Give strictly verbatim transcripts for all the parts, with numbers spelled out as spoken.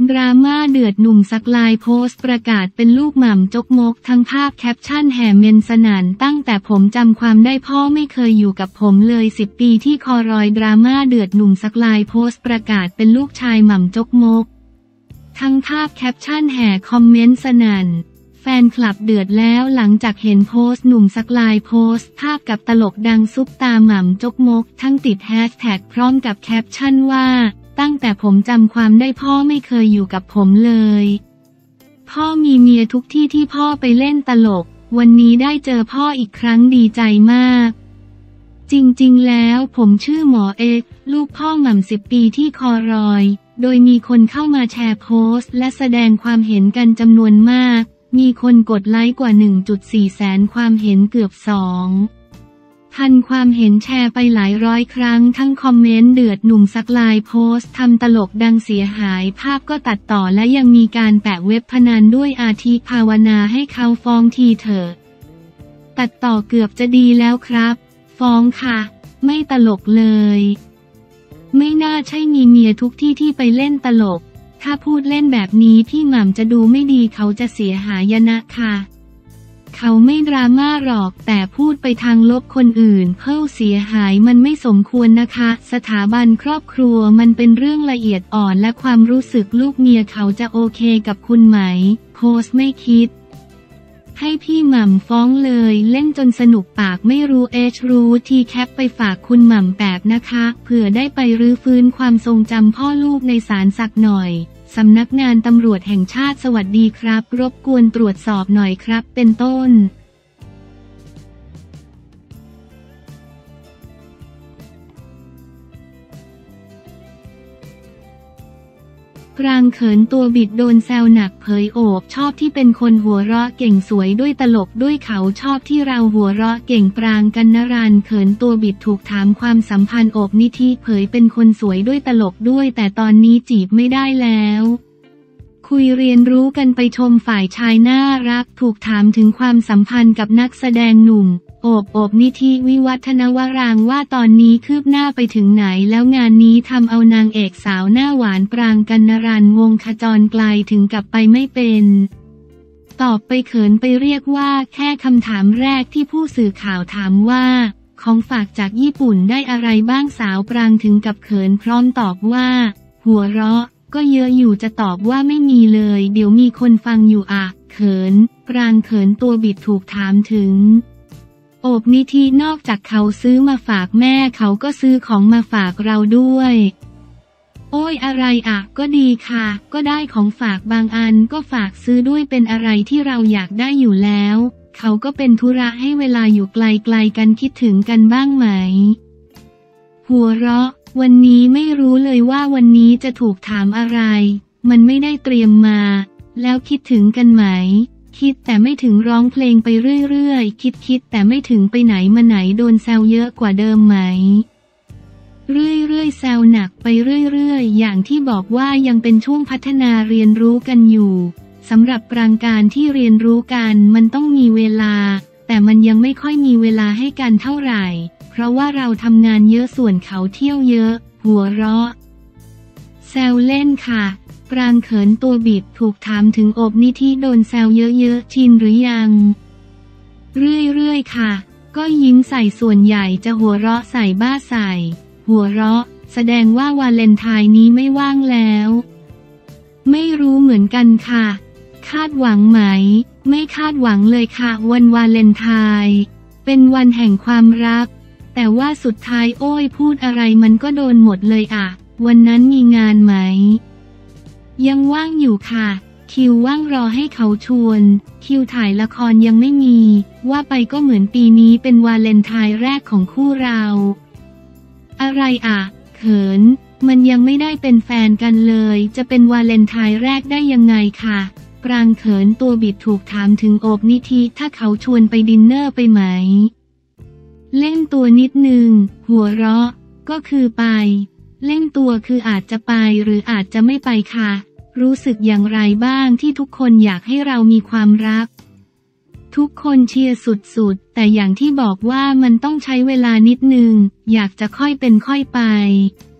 ดราม่าเดือดหนุ่มสักลายโพสต์ประกาศเป็นลูกหม่ำจกมกทั้งภาพแคปชั่นแห่เมนสนั่นตั้งแต่ผมจำความได้พ่อไม่เคยอยู่กับผมเลยสิบปีที่คอรอยดราม่าเดือดหนุ่มสักลายโพสต์ประกาศเป็นลูกชายหม่ำจกมกทั้งภาพแคปชั่นแห่คอมเมนต์สนั่นแฟนคลับเดือดแล้วหลังจากเห็นโพสต์หนุ่มสักลายโพสต์ภาพกับตลกดังซุปตาหม่ำจกมกทั้งติดแฮชแท็กพร้อมกับแคปชั่นว่าตั้งแต่ผมจำความได้พ่อไม่เคยอยู่กับผมเลยพ่อมีเมียทุกที่ที่พ่อไปเล่นตลกวันนี้ได้เจอพ่ออีกครั้งดีใจมากจริงๆแล้วผมชื่อหมอเอกลูกพ่อหม่ำสิบปีที่คอรอยโดยมีคนเข้ามาแชร์โพสต์และแสดงความเห็นกันจำนวนมากมีคนกดไลค์กว่า หนึ่งจุดสี่ แสนความเห็นเกือบสองพันความเห็นแชร์ไปหลายร้อยครั้งทั้งคอมเมนต์เดือดหนุ่มสักลายโพสต์ทำตลกดังเสียหายภาพก็ตัดต่อและยังมีการแปะเว็บพนันด้วยอาทิภาวนาให้เขาฟ้องทีเถอะตัดต่อเกือบจะดีแล้วครับฟ้องค่ะไม่ตลกเลยไม่น่าใช่มีเมียทุกที่ที่ไปเล่นตลกถ้าพูดเล่นแบบนี้พี่หม่ำจะดูไม่ดีเขาจะเสียหายนะค่ะเขาไม่ดราม่าหรอกแต่พูดไปทางลบคนอื่นเพ้อเสียหายมันไม่สมควรนะคะสถาบันครอบครัวมันเป็นเรื่องละเอียดอ่อนและความรู้สึกลูกเมียเขาจะโอเคกับคุณไหมโพสต์ไม่คิดให้พี่หม่ำฟ้องเลยเล่นจนสนุกปากไม่รู้เอชรู้ทีแคปไปฝากคุณหม่ำแปบนะคะเผื่อได้ไปรื้อฟื้นความทรงจำพ่อลูกในศาลสักหน่อยสำนักงานตำรวจแห่งชาติสวัสดีครับรบกวนตรวจสอบหน่อยครับเป็นต้นปรางเขินตัวบิดโดนแซวหนักเผยโอบชอบที่เป็นคนหัวเราะเก่งสวยด้วยตลกด้วยเขาชอบที่เราหัวเราะเก่งปรางกันนรันเขินตัวบิดถูกถามความสัมพันธ์โอบนิธิเผยเป็นคนสวยด้วยตลกด้วยแต่ตอนนี้จีบไม่ได้แล้วคุยเรียนรู้กันไปชมฝ่ายชายน่ารักถูกถามถึงความสัมพันธ์กับนักแสดงหนุ่มโอบโอบนิธิวิวัฒนวรางค์ว่าตอนนี้คืบหน้าไปถึงไหนแล้วงานนี้ทำเอานางเอกสาวหน้าหวานปรางกันนรันงงขจรไกลถึงกับไปไม่เป็นตอบไปเขินไปเรียกว่าแค่คำถามแรกที่ผู้สื่อข่าวถามว่าของฝากจากญี่ปุ่นได้อะไรบ้างสาวปรางถึงกับเขินพร้อมตอบว่าหัวเราะก็เยอะอยู่จะตอบว่าไม่มีเลยเดี๋ยวมีคนฟังอยู่อ่ะเขินปรางเขินตัวบิดถูกถามถึงโอบนิธินอกจากเขาซื้อมาฝากแม่เขาก็ซื้อของมาฝากเราด้วยโอ้ยอะไรอ่ะก็ดีค่ะก็ได้ของฝากบางอันก็ฝากซื้อด้วยเป็นอะไรที่เราอยากได้อยู่แล้วเขาก็เป็นธุระให้เวลาอยู่ไกลๆกันคิดถึงกันบ้างไหมหัวเราะวันนี้ไม่รู้เลยว่าวันนี้จะถูกถามอะไรมันไม่ได้เตรียมมาแล้วคิดถึงกันไหมคิดแต่ไม่ถึงร้องเพลงไปเรื่อยๆคิดคิดแต่ไม่ถึงไปไหนมาไหนโดนแซวเยอะกว่าเดิมไหมเรื่อยๆแซวหนักไปเรื่อยๆอย่างที่บอกว่ายังเป็นช่วงพัฒนาเรียนรู้กันอยู่สำหรับปรางการที่เรียนรู้กันมันต้องมีเวลาแต่มันยังไม่ค่อยมีเวลาให้กันเท่าไหร่เพราะว่าเราทำงานเยอะส่วนเขาเที่ยวเยอะหัวเราะแซวเล่นค่ะปรางเขินตัวบิดถูกถามถึงโอบนิธิโดนแซวเยอะๆชินหรือยังเรื่อยๆค่ะก็ยิ้มใส่ส่วนใหญ่จะหัวเราะใส่บ้าใส่หัวเราะแสดงว่าวาเลนไทน์นี้ไม่ว่างแล้วไม่รู้เหมือนกันค่ะคาดหวังไหมไม่คาดหวังเลยค่ะวันวาเลนไทน์เป็นวันแห่งความรักแต่ว่าสุดท้ายโอ้ยพูดอะไรมันก็โดนหมดเลยอ่ะวันนั้นมีงานไหมยังว่างอยู่ค่ะคิวว่างรอให้เขาชวนคิวถ่ายละครยังไม่มีว่าไปก็เหมือนปีนี้เป็นวาเลนไทน์แรกของคู่เราอะไรอ่ะเขินมันยังไม่ได้เป็นแฟนกันเลยจะเป็นวาเลนไทน์แรกได้ยังไงค่ะปรางเขินตัวบิดถูกถามถึงโอบนิธิถ้าเขาชวนไปดินเนอร์ไปไหมเล่นตัวนิดนึงหัวเราะก็คือไปเล่นตัวคืออาจจะไปหรืออาจจะไม่ไปค่ะรู้สึกอย่างไรบ้างที่ทุกคนอยากให้เรามีความรักทุกคนเชียร์สุดๆแต่อย่างที่บอกว่ามันต้องใช้เวลานิดนึงอยากจะค่อยเป็นค่อยไป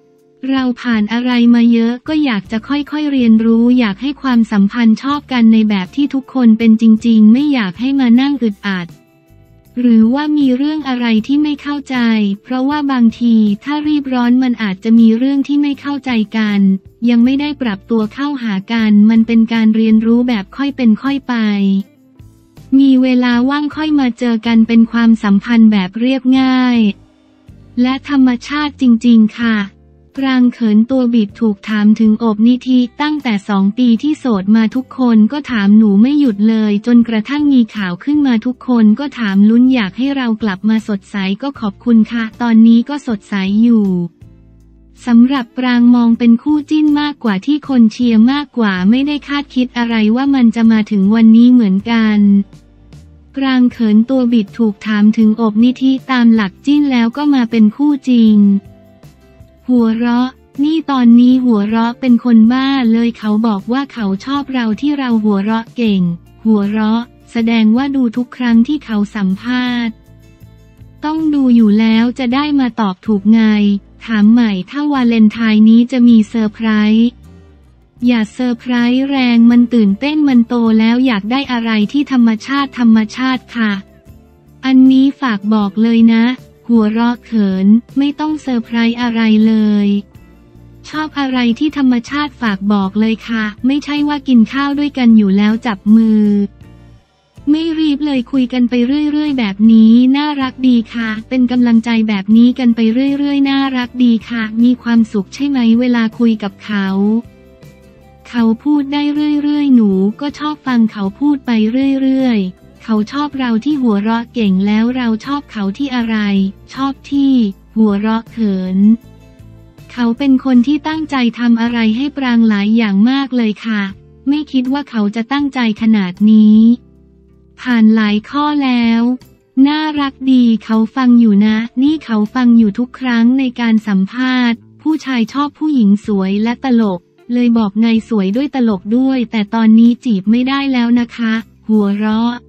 เราผ่านอะไรมาเยอะก็อยากจะค่อยๆเรียนรู้อยากให้ความสัมพันธ์ชอบกันในแบบที่ทุกคนเป็นจริงๆไม่อยากให้มานั่งอึดอัดหรือว่ามีเรื่องอะไรที่ไม่เข้าใจเพราะว่าบางทีถ้ารีบร้อนมันอาจจะมีเรื่องที่ไม่เข้าใจกันยังไม่ได้ปรับตัวเข้าหากันมันเป็นการเรียนรู้แบบค่อยเป็นค่อยไปมีเวลาว่างค่อยมาเจอกันเป็นความสัมพันธ์แบบเรียบง่ายและธรรมชาติจริงๆค่ะปรางเขินตัวบิดถูกถามถึงอบนิธิตั้งแต่สองปีที่โสดมาทุกคนก็ถามหนูไม่หยุดเลยจนกระทั่งมีข่าวขึ้นมาทุกคนก็ถามลุ้นอยากให้เรากลับมาสดใสก็ขอบคุณค่ะตอนนี้ก็สดใสอยู่สำหรับปรางมองเป็นคู่จิ้นมากกว่าที่คนเชียร์มากกว่าไม่ได้คาดคิดอะไรว่ามันจะมาถึงวันนี้เหมือนกันปรางเขินตัวบิดถูกถามถึงอบนิธิตามหลักจิ้นแล้วก็มาเป็นคู่จริงหัวเราะนี่ตอนนี้หัวเราะเป็นคนบ้าเลยเขาบอกว่าเขาชอบเราที่เราหัวเราะเก่งหัวเราะแสดงว่าดูทุกครั้งที่เขาสัมภาษณ์ต้องดูอยู่แล้วจะได้มาตอบถูกไงถามใหม่ถ้าวาเลนไทน์นี้จะมีเซอร์ไพรส์อย่าเซอร์ไพรส์แรงมันตื่นเต้นมันโตแล้วอยากได้อะไรที่ธรรมชาติธรรมชาติค่ะอันนี้ฝากบอกเลยนะหัวเราะเขินไม่ต้องเซอร์ไพรส์อะไรเลยชอบอะไรที่ธรรมชาติฝากบอกเลยค่ะไม่ใช่ว่ากินข้าวด้วยกันอยู่แล้วจับมือไม่รีบเลยคุยกันไปเรื่อยๆแบบนี้น่ารักดีค่ะเป็นกำลังใจแบบนี้กันไปเรื่อยๆน่ารักดีค่ะมีความสุขใช่ไหมเวลาคุยกับเขาเขาพูดได้เรื่อยๆหนูก็ชอบฟังเขาพูดไปเรื่อยๆเขาชอบเราที่หัวเราะเก่งแล้วเราชอบเขาที่อะไรชอบที่หัวเราะเขินเขาเป็นคนที่ตั้งใจทำอะไรให้ปรางหลายอย่างมากเลยค่ะไม่คิดว่าเขาจะตั้งใจขนาดนี้ผ่านหลายข้อแล้วน่ารักดีเขาฟังอยู่นะนี่เขาฟังอยู่ทุกครั้งในการสัมภาษณ์ผู้ชายชอบผู้หญิงสวยและตลกเลยบอกไงสวยด้วยตลกด้วยแต่ตอนนี้จีบไม่ได้แล้วนะคะหัวเราะ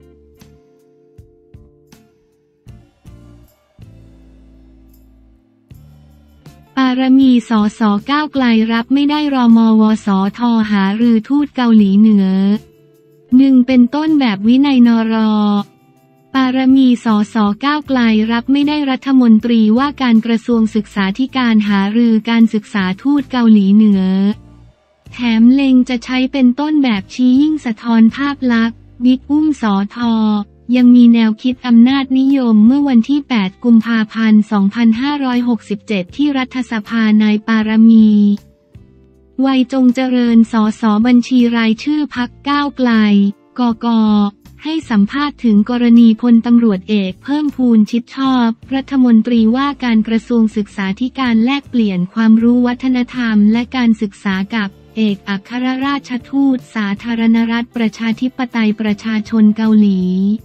ปารมีสสก้าวไกลรับไม่ได้รมวสทหารือทูตเกาหลีเหนือหนึ่งเป็นต้นแบบวินัยนรปารมีสสก้าวไกลรับไม่ได้รัฐมนตรีว่าการกระทรวงศึกษาธิการหารือการศึกษาทูตเกาหลีเหนือแถมเล็งจะใช้เป็นต้นแบบชี้ยิ่งสะท้อนภาพลักษณ์บิ๊กอุ้มสอทอยังมีแนวคิดอำนาจนิยมเมื่อวันที่แปดกุมภาพันธ์สองพันห้าร้อยหกสิบเจ็ดที่รัฐสภานายปารมีวัยจงเจริญสสบัญชีรายชื่อพรรคก้าวไกลกก.ให้สัมภาษณ์ถึงกรณีพลตำรวจเอกเพิ่มพูนชิดชอบรัฐมนตรีว่าการกระทรวงศึกษาธิการแลกเปลี่ยนความรู้วัฒนธรรมและการศึกษากับเอกอัครราชทูตสาธารณรัฐประชาธิปไตยประชาชนเกาหลี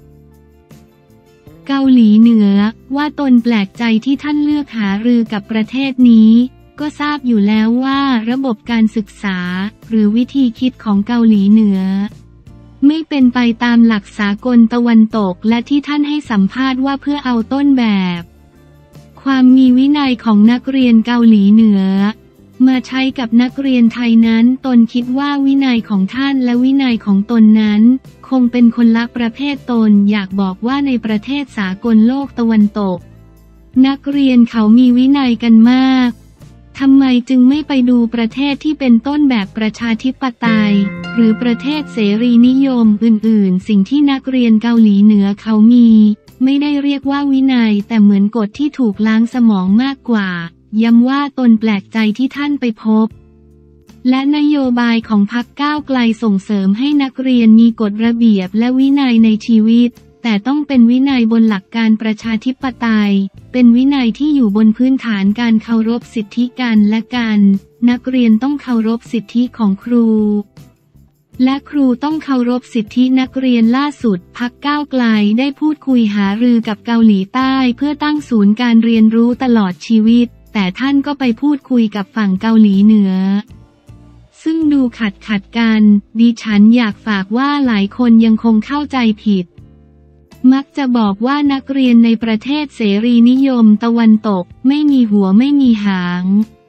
เกาหลีเหนือว่าตนแปลกใจที่ท่านเลือกหารือกับประเทศนี้ก็ทราบอยู่แล้วว่าระบบการศึกษาหรือวิธีคิดของเกาหลีเหนือไม่เป็นไปตามหลักสากลตะวันตกและที่ท่านให้สัมภาษณ์ว่าเพื่อเอาต้นแบบความมีวินัยของนักเรียนเกาหลีเหนือมาใช้กับนักเรียนไทยนั้นตนคิดว่าวินัยของท่านและวินัยของตนนั้นคงเป็นคนละประเภทตนอยากบอกว่าในประเทศสากลโลกตะวันตกนักเรียนเขามีวินัยกันมากทำไมจึงไม่ไปดูประเทศที่เป็นต้นแบบประชาธิปไตยหรือประเทศเสรีนิยมอื่นๆสิ่งที่นักเรียนเกาหลีเหนือเขามีไม่ได้เรียกว่าวินัยแต่เหมือนกฎที่ถูกล้างสมองมากกว่าย้ำว่าตนแปลกใจที่ท่านไปพบและนโยบายของพรรคก้าวไกลส่งเสริมให้นักเรียนมีกฎระเบียบและวินัยในชีวิตแต่ต้องเป็นวินัยบนหลักการประชาธิปไตยเป็นวินัยที่อยู่บนพื้นฐานการเคารพสิทธิกันและกันนักเรียนต้องเคารพสิทธิของครูและครูต้องเคารพสิทธินักเรียนล่าสุดพรรคก้าวไกลได้พูดคุยหารือกับเกาหลีใต้เพื่อตั้งศูนย์การเรียนรู้ตลอดชีวิตแต่ท่านก็ไปพูดคุยกับฝั่งเกาหลีเหนือซึ่งดูขัดขัดกันดิฉันอยากฝากว่าหลายคนยังคงเข้าใจผิดมักจะบอกว่านักเรียนในประเทศเสรีนิยมตะวันตกไม่มีหัวไม่มีหาง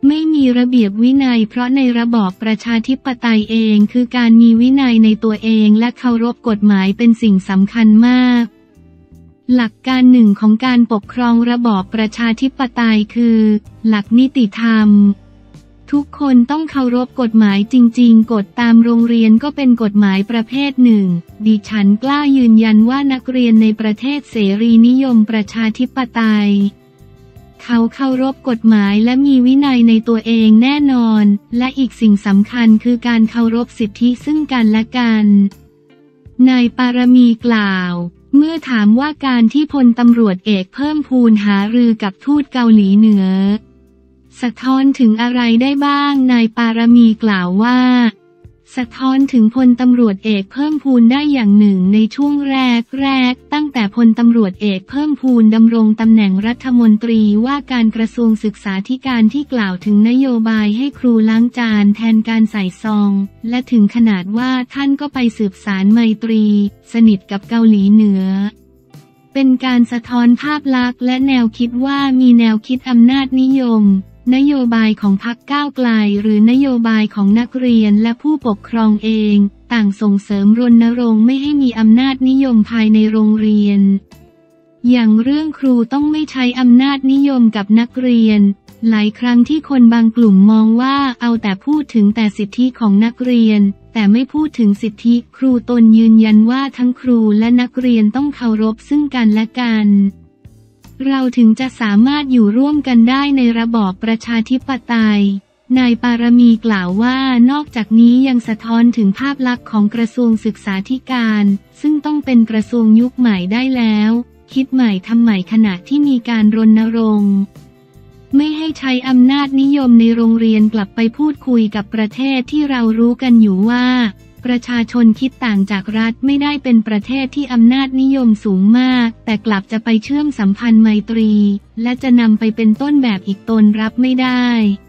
ไม่มีระเบียบวินัยเพราะในระบอบประชาธิปไตยเองคือการมีวินัยในตัวเองและเคารพกฎหมายเป็นสิ่งสำคัญมากหลักการหนึ่งของการปกครองระบอบประชาธิปไตยคือ หลักนิติธรรมทุกคนต้องเคารพกฎหมายจริงๆกฎตามโรงเรียนก็เป็นกฎหมายประเภทหนึ่งดิฉันกล้ายืนยันว่านักเรียนในประเทศเสรีนิยมประชาธิปไตยเขาเคารพกฎหมายและมีวินัยในตัวเองแน่นอนและอีกสิ่งสำคัญคือการเคารพสิทธิซึ่งกันและกันนายปารมีกล่าวเมื่อถามว่าการที่พลตำรวจเอกเพิ่มพูนหารือกับทูตเกาหลีเหนือสะท้อนถึงอะไรได้บ้างนายปารมีกล่าวว่าสะท้อนถึงพลตำรวจเอกเพิ่มพูนได้อย่างหนึ่งในช่วงแรกแรกตั้งแต่พลตำรวจเอกเพิ่มพูนดำรงตำแหน่งรัฐมนตรีว่าการกระทรวงศึกษาธิการที่กล่าวถึงนโยบายให้ครูล้างจานแทนการใส่ซองและถึงขนาดว่าท่านก็ไปสืบสารไมตรีสนิทกับเกาหลีเหนือเป็นการสะท้อนภาพลักษณ์และแนวคิดว่ามีแนวคิดอำนาจนิยมนโยบายของพรรคก้าวไกลหรือนโยบายของนักเรียนและผู้ปกครองเองต่างส่งเสริมรณรงค์ไม่ให้มีอำนาจนิยมภายในโรงเรียนอย่างเรื่องครูต้องไม่ใช้อำนาจนิยมกับนักเรียนหลายครั้งที่คนบางกลุ่มมองว่าเอาแต่พูดถึงแต่สิทธิของนักเรียนแต่ไม่พูดถึงสิทธิครูตนยืนยันว่าทั้งครูและนักเรียนต้องเคารพซึ่งกันและกันเราถึงจะสามารถอยู่ร่วมกันได้ในระบอบประชาธิปไตยนายปารมีกล่าวว่านอกจากนี้ยังสะท้อนถึงภาพลักษณ์ของกระทรวงศึกษาธิการซึ่งต้องเป็นกระทรวงยุคใหม่ได้แล้วคิดใหม่ทำใหม่ขณะที่มีการรณรงค์ไม่ให้ใช้อำนาจนิยมในโรงเรียนกลับไปพูดคุยกับประเทศที่เรารู้กันอยู่ว่าประชาชนคิดต่างจากรัฐไม่ได้เป็นประเทศที่อำนาจนิยมสูงมากแต่กลับจะไปเชื่อมสัมพันธ์ไมตรีและจะนำไปเป็นต้นแบบอีกตนรับไม่ได้